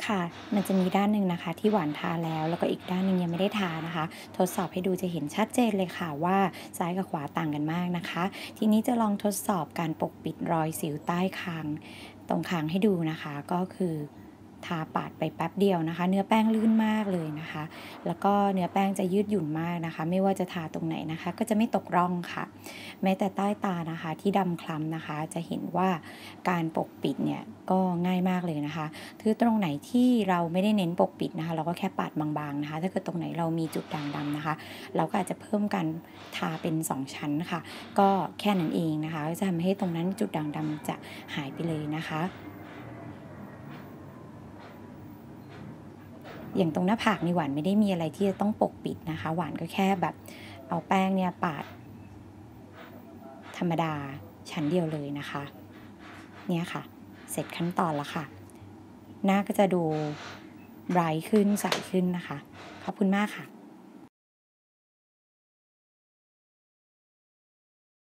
ค่ะมันจะมีด้านหนึ่งนะคะที่หวานทาแล้วก็อีกด้านหนึ่งยังไม่ได้ทานะคะทดสอบให้ดูจะเห็นชัดเจนเลยค่ะว่าซ้ายกับขวาต่างกันมากนะคะทีนี้จะลองทดสอบการปกปิดรอยสิวใต้คางตรงคางให้ดูนะคะก็คือทาปาดไปแป๊บเดียวนะคะเนื้อแป้งลื่นมากเลยนะคะแล้วก็เนื้อแป้งจะยืดหยุ่นมากนะคะไม่ว่าจะทาตรงไหนนะคะก็จะไม่ตกร่องค่ะแม้แต่ใต้ตานะคะที่ดำคล้ำนะคะจะเห็นว่าการปกปิดเนี่ยก็ง่ายมากเลยนะคะ คือตรงไหนที่เราไม่ได้เน้นปกปิดนะคะเราก็แค่ปาดบางๆนะคะถ้าเกิดตรงไหนเรามีจุดด่างดำนะคะเราก็อาจจะเพิ่มการทาเป็น2ชั้นค่ะก็แค่นั้นเองนะคะก็จะทำให้ตรงนั้นจุดด่างดำจะหายไปเลยนะคะอย่างตรงหน้าผากนี่หวานไม่ได้มีอะไรที่จะต้องปกปิดนะคะหวานก็แค่แบบเอาแป้งเนี่ยปาดธรรมดาชั้นเดียวเลยนะคะเนี่ยค่ะเสร็จขั้นตอนแล้วค่ะ หน้าก็จะดูไบรท์ขึ้นใสขึ้นนะคะ ขอบคุณมากค่ะ